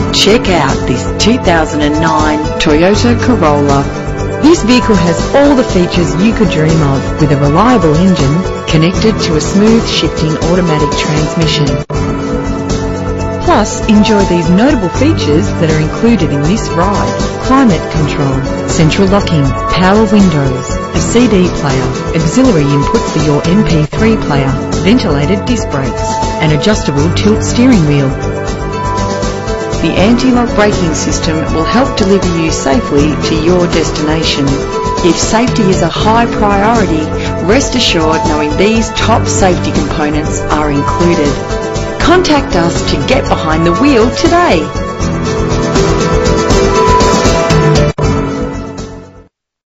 Check out this 2009 Toyota Corolla. This vehicle has all the features you could dream of, with a reliable engine connected to a smooth shifting automatic transmission. Plus, enjoy these notable features that are included in this ride: climate control, central locking, power windows, a CD player, auxiliary input for your MP3 player, ventilated disc brakes, an adjustable tilt steering wheel. The anti-lock braking system will help deliver you safely to your destination. If safety is a high priority, rest assured knowing these top safety components are included. Contact us to get behind the wheel today.